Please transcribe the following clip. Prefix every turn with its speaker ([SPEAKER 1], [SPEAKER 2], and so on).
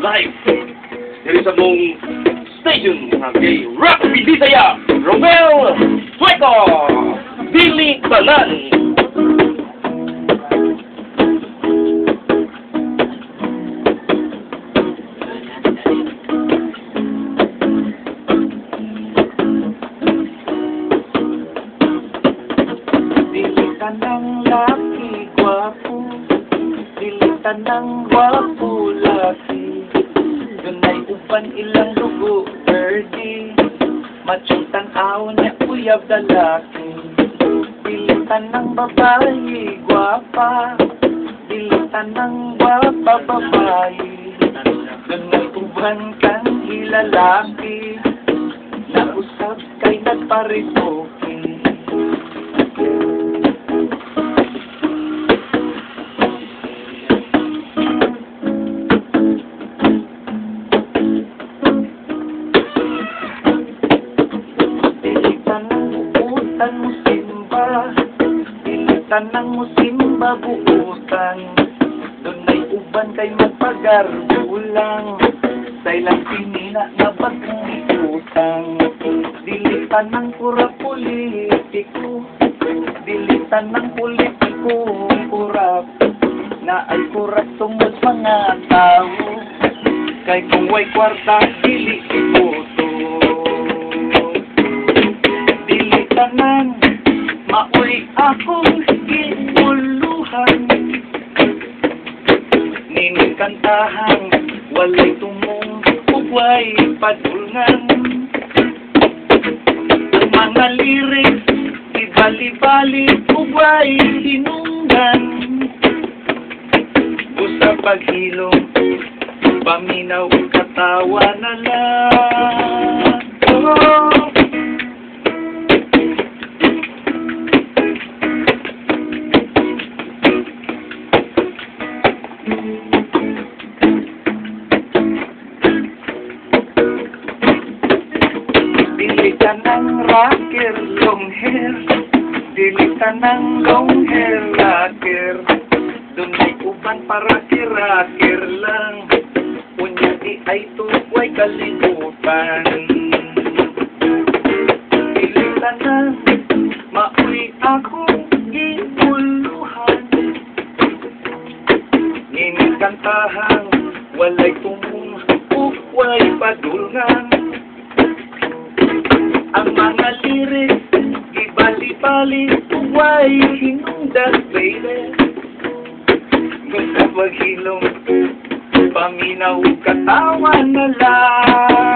[SPEAKER 1] live dari sa mong station kay Rock Bisaya Romel Sueco Dili Tanan.
[SPEAKER 2] Dilitan ng laki gwapo, dilitan ng gwapo laki. Dunay uban ilang dugo, birdie, machong tanaw niya uyab lalaki. Dilitan ng babae gwapa, dilitan ng gwapa babae. Dunay uban kang ilalaki, nausap kay nagparitoki. Dilitan mo simba, dilitan ng musimba buutan. Dunay uban kay magpagarbulang, sa ilang pinina na bagong utang. Dilitan ng pura politiko, dilitan ng politiko kurap, na ay kurap tungod mga tao. Kay kung way kwarta, dili iboto. Tanan, maoy akong gipuluhan, nining kantahan, walay tumong, ugway padulngan. Ang mga lyrics, ibali-bali, ugway hinunggan. Busa paghilong, paminaw katawa na lang. Oh. Dilitan ng rocker, long hair, dilitan ng long hair, rocker. Dunay uban para kirakir lang, unya di ay tuway kalimutan. Dilitan ng maoy akong gipuluhan, nining kantahan, walay tumong, uway padulngan. Ang mga lyrics, ibali-bali, uway hinungdan, baby. Kung sa paghilong, paminaw katawa na lang.